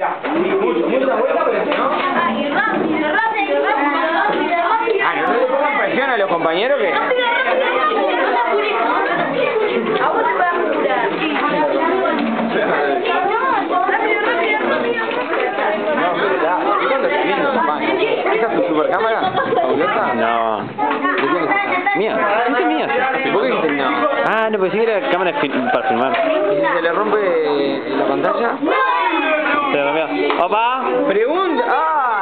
Mucha vuelta, pero si no... Y rápido, rápido, rápido, rápido. Ah, no le pongan presión a los compañeros que... Rápido, rápido, rápido. No te apures. A vos te voy a apurar. Rápido, rápido, rápido. No, pero está. ¿Yo cuando estoy viendo, papá? ¿Esa es tu supercámara? ¿Fabulosa? No. ¿De quién es esa? Mía. Esta es mía. ¿Y por qué dijiste no? Ah, no, pues sí que era cámara para filmar. ¿Y si se le rompe la pantalla? Se rompió. ¡Opa! Pregunta... ¡Ah!